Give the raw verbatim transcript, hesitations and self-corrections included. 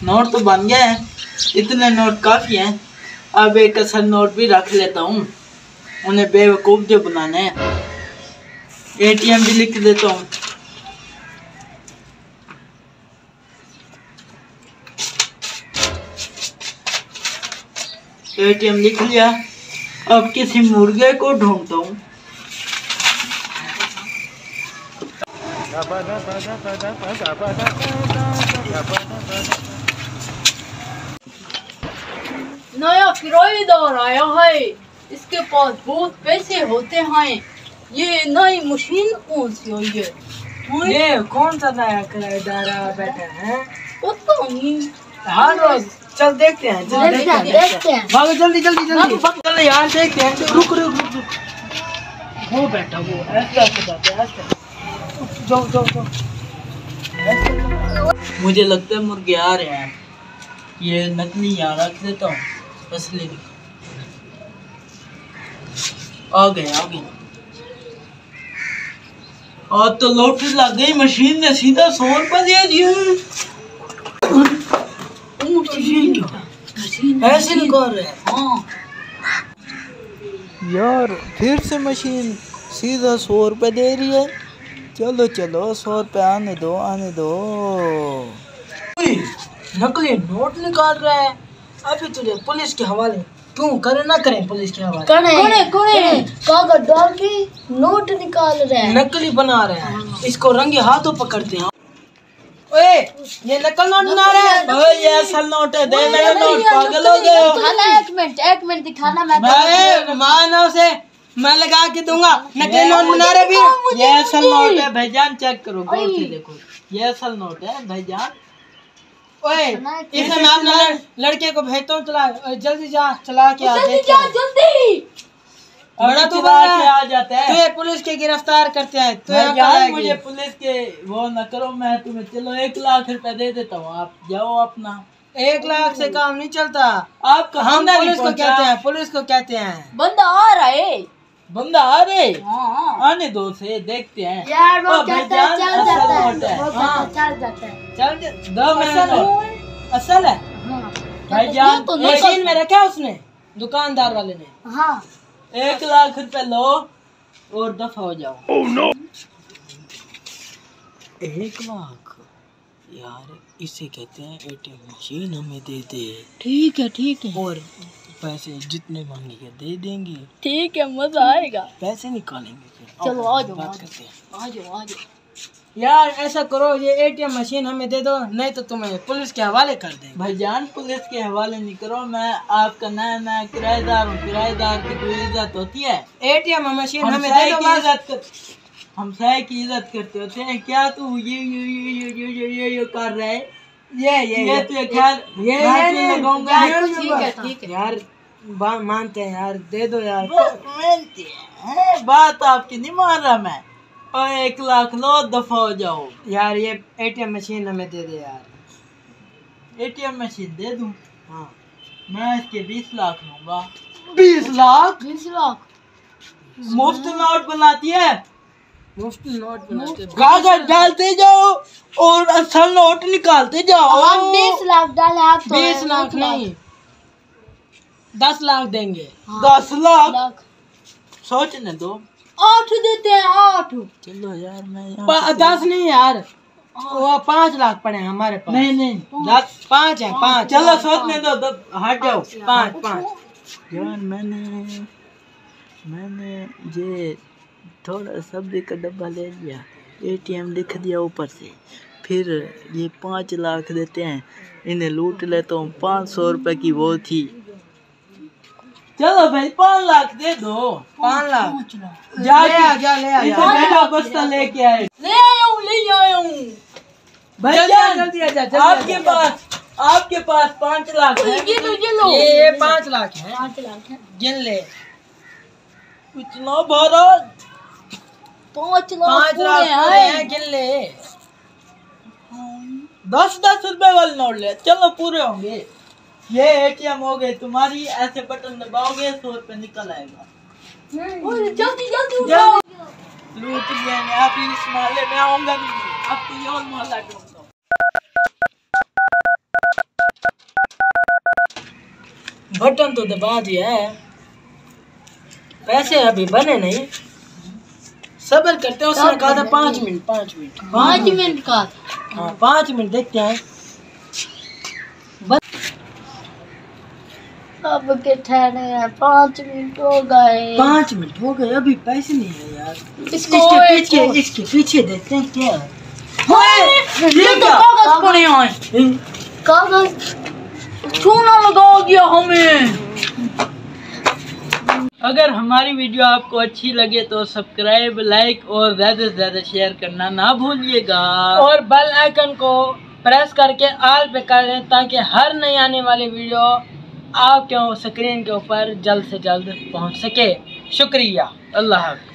Note तो बन गए हैं, इतने नोट काफी हैं। अब एक असल नोट भी रख लेता हूँ, उन्हें बेवकूफ जो बनाने हैं। एटीएम भी लिख देता हूँ। एटीएम लिख लिया। अब किसी मुर्गे को ढूंढता हूँ। नया किराएदार आया है, इसके पास बहुत पैसे होते हैं। ये नई मशीन कौन सी हुई है? ये कौन सा नया किराएदार बैठा है? पता नहीं। हाँ रोज चल देखते हैं, चल देखते हैं, देखते हैं। भागो जल्दी जल्दी जल्दी चल यार, देखते हैं। रुक रुक रुक रुक वो बैठा, वो ऐसे ऐसे जाते हैं, ऐसे जाओ जाओ जाओ। मुझे लगता है मुर्गे आ रहे हैं। ये नकली यहाँ रख देता हूँ, असली आ गए आ गए। और तो लॉटरी लग गई, मशीन ने सीधा सौ रुपये दे दिए। ऐसे निकाल रहे हैं। हाँ यार फिर से मशीन सीधा सौ रुपये दे रही है। चलो चलो सौ रुपये आने दो आने दो। नकली नोट निकाल रहा है। अभी तुझे पुलिस के हवाले क्यों करे, ना करें पुलिस के हवाले? करे करे कागज डाल के नोट निकाल रहे हैं, नकली बना रहे हैं। इसको रंगे हाथों पकड़ते हैं। ओए ये नकल नोट बना रहा है। ओए ये असल नोट है, दे मेरा नोट। पागल हो गए हो? दिखाना, एक मिनट एक मिनट दिखाना। मैं मैं मानो से मैं लगा के दूंगा। नकली नोट बना रहे भी। ये असल नोट है भाईजान, चेक करो गौर से देखो। ये असल नोट है भाईजान। ओए इसे मैं अपने लड़के को भेजता हूँ, चला जल्दी जा, चला के आ। जल्दी जा जल्दी। बड़ा तू के आ जाता है। तुझे पुलिस के गिरफ्तार करते हैं। तो यार मुझे पुलिस के वो न करो, मैं तुम्हें चलो एक लाख रुपए दे देता हूँ, आप जाओ अपना। एक लाख से काम नहीं चलता। आपका हम पुलिस को कहते हैं, पुलिस को कहते हैं। बंदा आ रहा है। बंदा आ रहे? हाँ आने दो से देखते हैं। यार वो ओ, कहता है भाईजान, चल असल जाता है, नोट है। वो कहता है चल जाता है। चल दो मेरा असल नोट। असल है हाँ भाईजान। तो मशीन में रखा उसने, दुकानदार वाले ने। हाँ एक लाख रुपए लो और दफा हो जाओ। oh, no. एक लाख यार, इसे कहते हैं एटीएम मशीन। हमें दे दे। ठीक है ठीक है, और पैसे जितने मांगेंगे दे देंगे। ठीक है, मजा आएगा। पैसे निकालेंगे फिर। चलो आ जाओ बात करते हैं। आ जाओ आ जाओ। यार ऐसा करो, ये एटीएम मशीन हमें दे दो, नहीं तो तुम्हें पुलिस के हवाले कर देंगे। भाईजान पुलिस के हवाले नहीं करो, मैं आपका नया नया किराएदार हूँ। किराएदार की कोई इज्जत होती है? एटीएम मशीन हम हमें साय दे दो की बस। इज्जत कर, हम साय की इज्जत करते होते हैं। क्या तू ये ये ये ये ये ये ये ये कर रहा है? ये ये ये तो ख्याल ये मैं ये तो लगाऊंगा। ये ठीक है ठीक है। यार बात मानते हैं यार, दे दो यार। मानते हैं, बात आपकी नहीं मान रहा मैं। और एक लाख लो, दफा हो जाओ। यार ये एटीएम मशीन हमें दे दे यार। एटीएम मशीन दे दूं? हाँ मैं इसके बीस लाख लूंगा। बीस लाख बीस लाख मुफ्त नोट बनाती है। मुफ्त नोट बनाते। कागज डालते जाओ और असल नोट निकालते जाओ। हम बीस लाख डाले आप तो बीस लाख नहीं, दस लाख देंगे। दस लाख लाख सोचने दो। आठ देते हैं, आठ। चलो यार मैं यहाँ पा- दस नहीं यार, वो पाँच लाख पड़े हैं हमारे पास। नहीं नहीं दस पाँच है, पाँच। चलो सोचने दो, दो हट जाओ। पाँच पाँच। यार मैंने मैंने ये थोड़ा सब्जी का डब्बा ले लिया, एटीएम लिख दिया ऊपर से, फिर ये पाँच लाख देते हैं, इन्हें लूट लेता हूँ। पाँच सौ रुपए की वो थी। चलो भाई पाँच लाख दे दो। पाँच लाख जा ले आ, जा ले आ इसे यार। बेटा बस्ता लेके आए। ले आया हूँ ले आया हूँ। भैया जल्दी आ जा, जल्दी आ आपके जा। पास आपके पास पाँच लाख है? ये लो ये लो, ये पाँच लाख है, पाँच लाख है। गिन ले। इतना भरा? पाँच लाख पाँच लाख पूरे पूरे हैं। हैं, गिन ले। दस दस रुपए वाले नोट ले, चलो पूरे होंगे। ये एटीएम हो गए तुम्हारी, ऐसे बटन दबाओगे सौ रुपए निकल आएगा। जल्दी जल्दी उठाओ। लूट लिया मैं, अभी इस मोहल्ले में आऊंगा नहीं, अब तो ये और मोहल्ला ढूंढता हूँ। बटन तो दबा दिया है, पैसे अभी बने नहीं, सब्र करते हैं। उसने कहा था पाँच मिनट पाँच मिनट पाँच मिनट का। हाँ पाँच मिनट देखते हैं। अब के ठहरे हैं, पाँच मिनट हो गए। पाँच मिनट हो गए, अभी पैसे नहीं है यार। इसको इसके पीछे इसके पीछे देखते हैं क्या है। ये तो कागज पड़े हैं, कागज चूना लगा दिया हमें। अगर हमारी वीडियो आपको अच्छी लगे तो सब्सक्राइब, लाइक और ज़्यादा से ज़्यादा शेयर करना ना भूलिएगा, और बेल आइकन को प्रेस करके ऑल पे कर दें ताकि हर नई आने वाली वीडियो आपके स्क्रीन के ऊपर जल्द से जल्द पहुंच सके। शुक्रिया। अल्लाह हाफ़िज़।